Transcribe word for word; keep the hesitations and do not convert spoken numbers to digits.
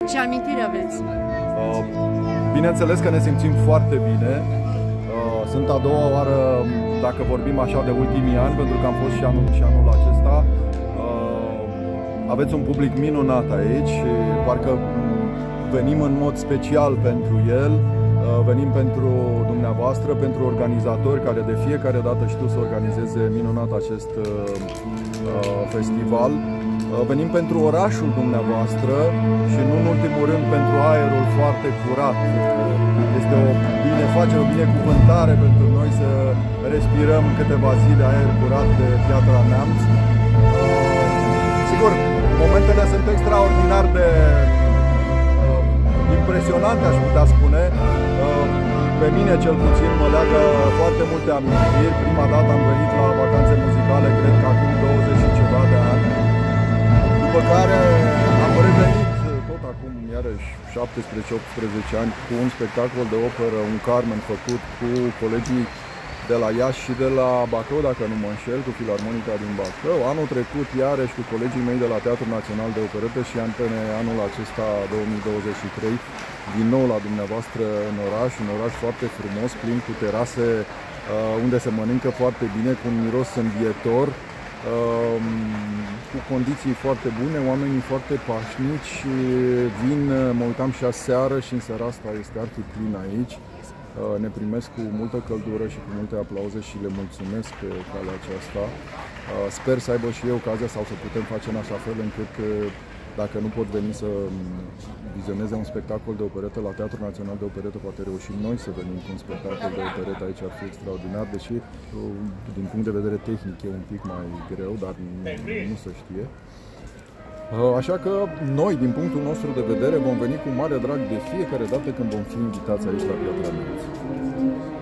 Ce amintiri aveți? Uh, bineînțeles că ne simțim foarte bine. Uh, sunt a doua oară, dacă vorbim așa, de ultimii ani, pentru că am fost și anul, și anul acesta. Uh, aveți un public minunat aici și parcă venim în mod special pentru el. Venim pentru dumneavoastră, pentru organizatori care de fiecare dată știu să organizeze minunat acest uh, festival. Uh, venim pentru orașul dumneavoastră și nu în ultimul rând pentru aerul foarte curat. Este o binefacere, o binecuvântare pentru noi să respirăm câteva zile aer curat de Piatra Neamț. Uh, sigur, momentele sunt extraordinar de impresionante, aș putea spune. Pe mine, cel puțin, mă leagă foarte multe amintiri. Prima dată am venit la vacanțe muzicale, cred că acum douăzeci și ceva de ani. După care am revenit tot acum, iarăși, șaptesprezece optsprezece ani, cu un spectacol de operă, un Carmen, făcut cu colegii de la Iași și de la Bacău, dacă nu mă înșel, cu Filarmonica din Bacău. Anul trecut, iarăși, cu colegii mei de la Teatrul Național de Operetă și anul acesta, două mii douăzeci și trei, din nou la dumneavoastră în oraș, un oraș foarte frumos, plin cu terase, unde se mănâncă foarte bine, cu un miros învietor, cu condiții foarte bune, oamenii foarte pașnici. Vin, mă uitam și aseară și în seara asta este arhiplin aici. Ne primesc cu multă căldură și cu multe aplauze și le mulțumesc pe calea aceasta. Sper să aibă și eu ocazia sau să putem face în așa fel încât, dacă nu pot veni să vizioneze un spectacol de operetă la Teatrul Național de Operetă, poate reușim noi să venim cu un spectacol de operetă aici, ar fi extraordinar, deși din punct de vedere tehnic e un pic mai greu, dar nu, nu se știe. Așa că noi, din punctul nostru de vedere, vom veni cu mare drag de fiecare dată când vom fi invitați aici la Piatra Neamț.